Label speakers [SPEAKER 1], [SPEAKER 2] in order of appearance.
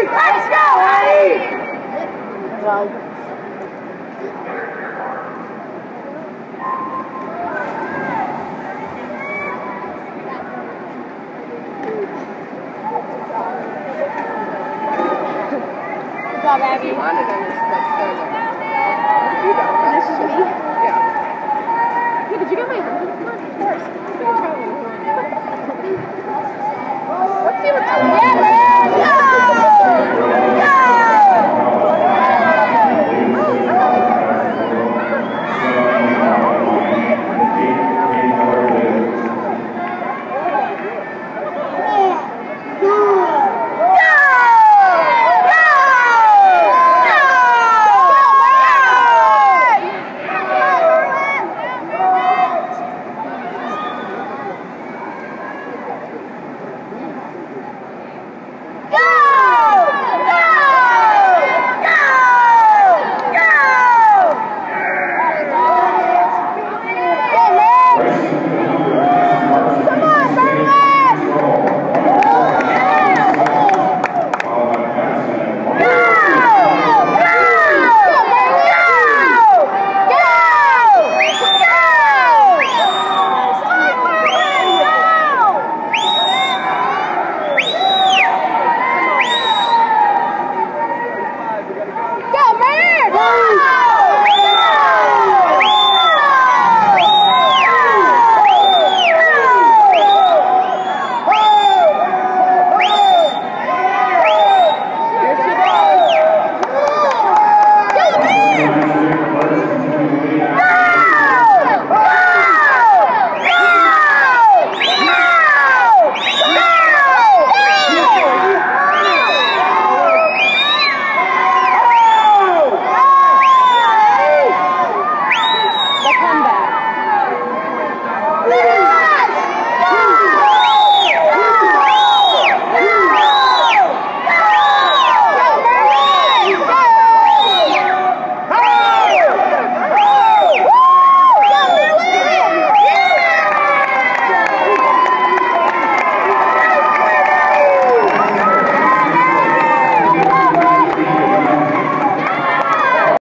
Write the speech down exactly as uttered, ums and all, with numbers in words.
[SPEAKER 1] Let's go, Eddie!
[SPEAKER 2] Well, good job, Abby.
[SPEAKER 1] You wanted them to start starting.
[SPEAKER 2] You got it. This is me?
[SPEAKER 1] Yeah.
[SPEAKER 2] Hey, did you get my home? Of course.
[SPEAKER 1] Let's see what that was.
[SPEAKER 2] Yeah,